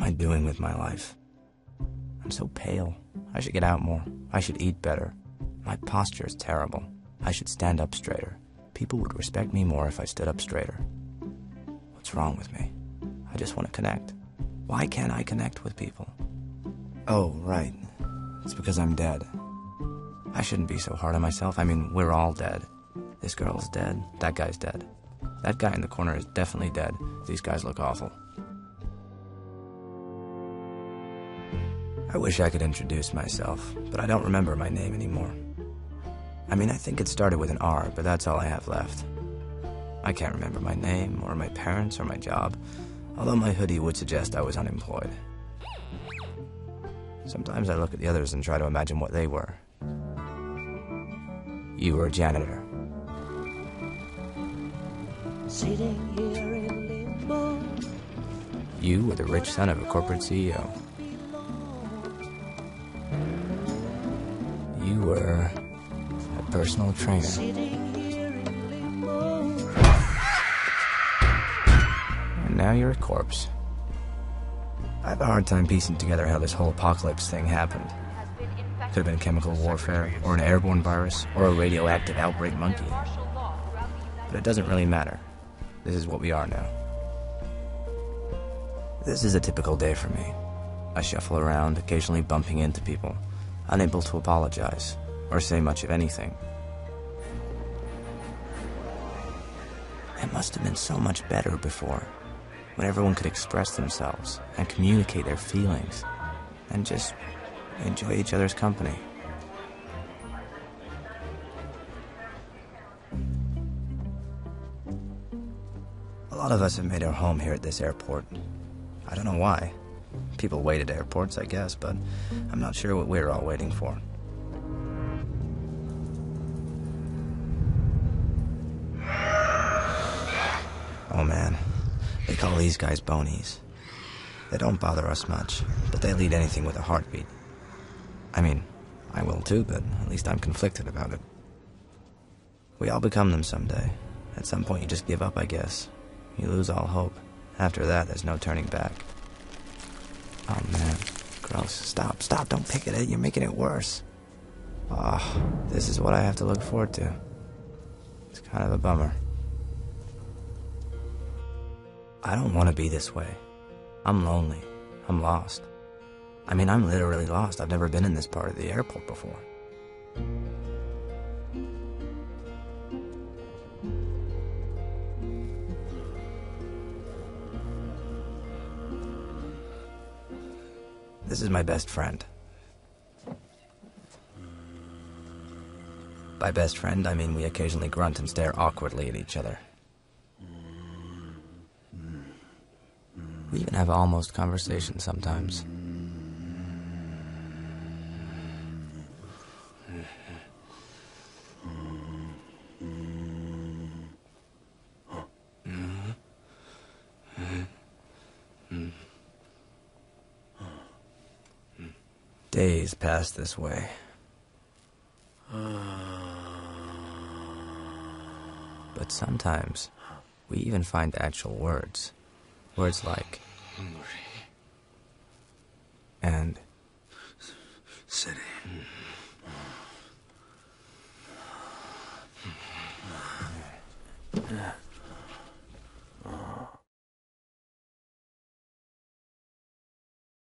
I doing with my life? I'm so pale. I should get out more. I should eat better. My posture is terrible. I should stand up straighter. People would respect me more if I stood up straighter. What's wrong with me? I just want to connect. Why can't I connect with people? Oh, right. It's because I'm dead. I shouldn't be so hard on myself. I mean, we're all dead. This girl's dead. That guy's dead. That guy in the corner is definitely dead. These guys look awful. I wish I could introduce myself, but I don't remember my name anymore. I mean, I think it started with an R, but that's all I have left. I can't remember my name, or my parents, or my job, although my hoodie would suggest I was unemployed. Sometimes I look at the others and try to imagine what they were. You were a janitor. Sitting here in limbo. You were the rich son of a corporate CEO. You were a personal trainer. And now you're a corpse. I have a hard time piecing together how this whole apocalypse thing happened. Could have been chemical warfare, or an airborne virus, or a radioactive outbreak monkey. But it doesn't really matter. This is what we are now. This is a typical day for me. I shuffle around, occasionally bumping into people, unable to apologize, or say much of anything. It must have been so much better before, when everyone could express themselves and communicate their feelings, and just enjoy each other's company. A lot of us have made our home here at this airport. I don't know why. People wait at airports, I guess, but I'm not sure what we're all waiting for. Oh man, they call these guys bonies. They don't bother us much, but they'll eat anything with a heartbeat. I mean, I will too, but at least I'm conflicted about it. We all become them someday. At some point you just give up, I guess. You lose all hope. After that, there's no turning back. Oh man, gross. Stop, don't pick at it, you're making it worse. Oh, this is what I have to look forward to. It's kind of a bummer. I don't want to be this way. I'm lonely. I'm lost. I mean, I'm literally lost. I've never been in this part of the airport before. This is my best friend. By best friend, I mean we occasionally grunt and stare awkwardly at each other. We even have almost conversations sometimes. Days pass this way. But sometimes, we even find actual words. Words like... and...